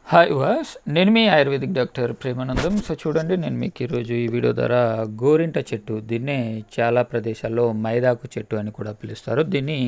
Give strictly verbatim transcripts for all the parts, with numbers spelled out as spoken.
Hi వాస్ నేను మీ ఆయుర్వేదిక్ డాక్టర్ ప్రేమానందం. సో చూడండి, నేను మీకు ఈరోజు ఈ వీడియో ద్వారా గోరింట చెట్టు, దీన్నే చాలా ప్రదేశాల్లో మైదాకు చెట్టు అని కూడా పిలుస్తారు. దీన్ని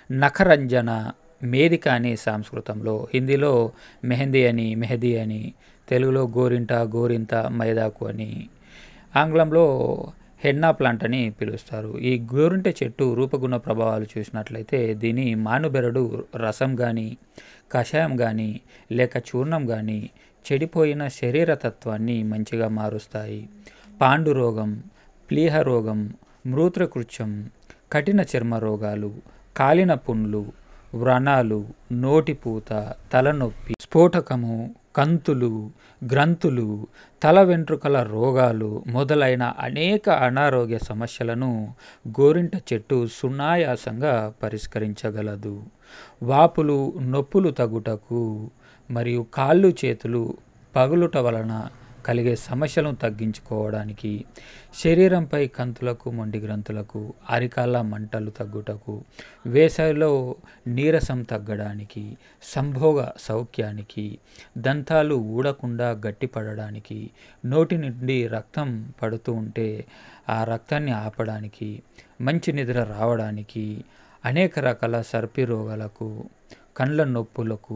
నఖరంజన మేదిక అని సంస్కృతంలో, హిందీలో మెహందీ అని, మెహదీ అని, తెలుగులో గోరింట, గోరింత, మైదాకు అని, ఆంగ్లంలో హెన్నా ప్లాంట్ అని పిలుస్తారు. ఈ గోరింట చెట్టు రూపగుణ ప్రభావాలు చూసినట్లయితే దీని మానుబెరడు రసం కానీ, కషాయం కానీ, లేక చూర్ణం కానీ చెడిపోయిన శరీర తత్వాన్ని మంచిగా మారుస్తాయి. పాండు రోగం, ప్లీహ రోగం, మూత్రకృత్యం, కఠిన చర్మ రోగాలు, కాలిన పుండ్లు, వ్రణాలు, నోటిపూత, తలనొప్పి, స్ఫోటకము, కంతులు, గ్రంథులు, తల వెంట్రుకల రోగాలు మొదలైన అనేక అనారోగ్య సమస్యలను గోరింట చెట్టు సునాయాసంగా పరిష్కరించగలదు. వాపులు, నొప్పులు తగ్గుటకు మరియు కాళ్ళు చేతులు పగులుట వలన కలిగే సమస్యలను తగ్గించుకోవడానికి, శరీరంపై కంతులకు, మొండి గ్రంథులకు, అరికాళ్ళ మంటలు తగ్గుటకు, వేసవిలో నీరసం తగ్గడానికి, సంభోగ సౌఖ్యానికి, దంతాలు ఊడకుండా గట్టిపడడానికి, నోటి నుండి రక్తం పడుతూ ఉంటే ఆ రక్తాన్ని ఆపడానికి, మంచి నిద్ర రావడానికి, అనేక రకాల సర్పి రోగాలకు, కండ్ల నొప్పులకు,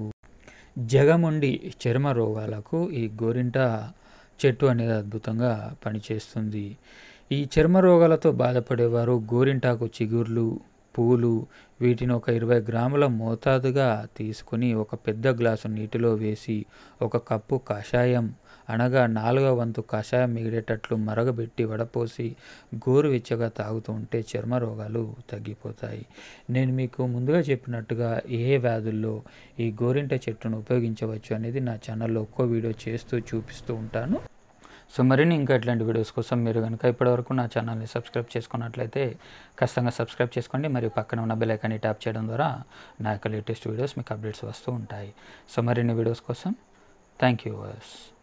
జగముండి చర్మ రోగాలకు ఈ గోరింట చెట్టు అనేది అద్భుతంగా పనిచేస్తుంది. ఈ చర్మ రోగాలతో బాధపడేవారు గోరింటాకు చిగుర్లు, పూలు వీటిని ఒక ఇరవై గ్రాముల మోతాదుగా తీసుకుని ఒక పెద్ద గ్లాసు నీటిలో వేసి ఒక కప్పు కషాయం అనగా నాలుగవ వంతు కషాయం మిగిలేటట్లు మరగబెట్టి వడపోసి గోరువెచ్చగా తాగుతూ ఉంటే చర్మ రోగాలు తగ్గిపోతాయి. నేను మీకు ముందుగా చెప్పినట్టుగా ఏ వ్యాధుల్లో ఈ గోరింట చెట్టును ఉపయోగించవచ్చు అనేది నా ఛానల్లో ఒక్కో వీడియో చేస్తూ చూపిస్తూ ఉంటాను. సో మరిన్ని ఇంకా ఇట్లాంటి వీడియోస్ కోసం మీరు కనుక ఇప్పటివరకు నా ఛానల్ని సబ్స్క్రైబ్ చేసుకున్నట్లయితే ఖచ్చితంగా సబ్స్క్రైబ్ చేసుకోండి. మరియు పక్కన ఉన్న బెల్ ఐకాన్ని ట్యాప్ చేయడం ద్వారా నా యొక్క లేటెస్ట్ వీడియోస్ మీకు అప్డేట్స్ వస్తూ ఉంటాయి. సో మరిన్ని వీడియోస్ కోసం థ్యాంక్ యూ.